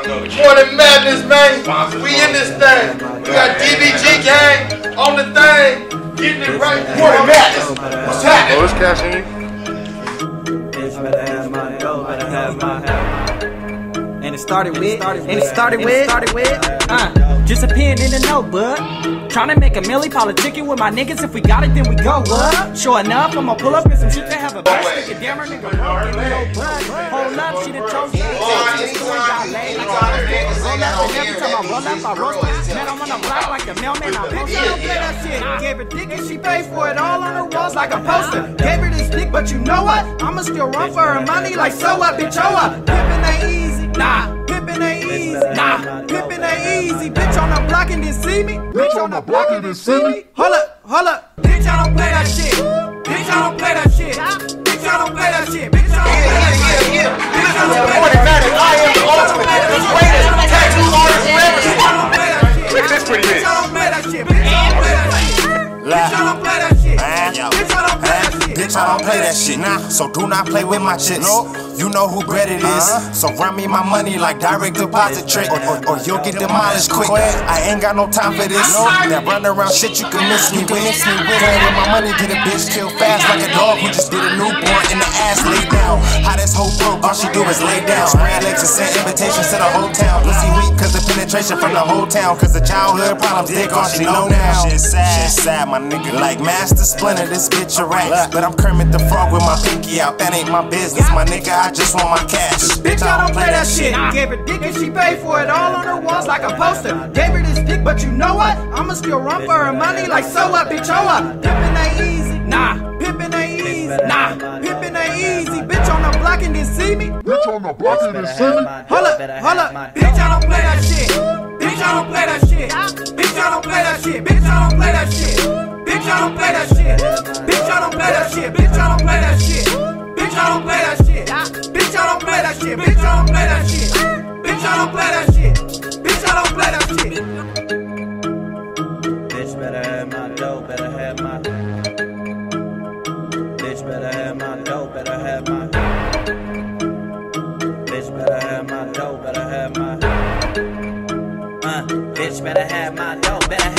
Morning Madness, man. We in this thing. We got DBG gang on the thing. Getting it right. Morning Madness. What's happening? Oh, it's cashing. And it started with, just a pen in the notebook. Tryna make a milli, politicking with my niggas. If we got it, then we go up. Sure enough, I'ma pull up in some shit that have a back. Nigga, damn her, nigga, broke, no bud. Hold up, she done chose me. Roll up, and every time I roll up, I roll up. Man, I'm on the block like the mailman. I bitch, I don't play that shit. Gave her dick and she paid for it all on her walls like a poster. Gave her this dick, but you know what? I'ma still run for her money like so what, bitch, oh what? Pimpin' ain't easy, nah. Pimpin' ain't easy, nah. Pimpin' ain't easy. Bitch on the block and didn't see me. Bitch on the block and didn't see me. Hold up. Bitch, I don't play that shit. Bitch, I don't play that shit. Bitch, I don't play that shit. Bitch, I don't play that shit. Bitch, I don't play that shit. I am the ultimate, the greatest tattoo artist ever. Look at this pretty bitch. Bitch, I don't play that shit. Bitch, I don't play that shit. Bitch, I don't play that shit. Bitch, I don't play that shit. Bitch, I don't play that shit, nah. So do not play with my chips. You know who bread it is. So run me my money like direct deposit trick, or you'll get demolished quick. I ain't got no time for this. That run around shit you can miss me with. Playing with my money, get a bitch killed fast like a dog who just did a newborn in the ass lay down. How this whole throat, all she do is lay down. Spread legs and send invitations to the whole town. Pussy weak cause the penetration from the whole town. Cause the childhood problems, dick all she know now. Shit sad, my nigga. Like Master Splinter, this bitch a rat. But I'm Kermit the Frog with my pinky out. That ain't my business, my nigga. I just want my cash. Bitch, I don't play that shit. Gave her dick and she paid for it all on her walls like a poster. Gave her this dick, but you know what? I'ma still run for her money like so what, bitch, oh what? Pimpin' ain't easy, nah. Pimpin' ain't easy, nah. Pimpin' ain't easy. Bitch on the block and didn't see me. Bitch on the block and didn't see me. Hold up. Bitch, I don't play that shit. Bitch, I don't play that shit. Bitch, I don't play that shit. Bitch, I don't play that shit. Bitch, I don't play that shit. Bitch, I don't play that shit. Bitch, I don't play that shit. Bitch, I don't play that shit. Bitch, I don't play that shit. Bitch, I don't play that shit. Bitch, I don't play that shit. Bitch, I don't play that shit. Bitch better have my dough, better have my. Bitch better have my dough, better have my. Bitch better have my dough, better have my. Bitch better have my dough, better have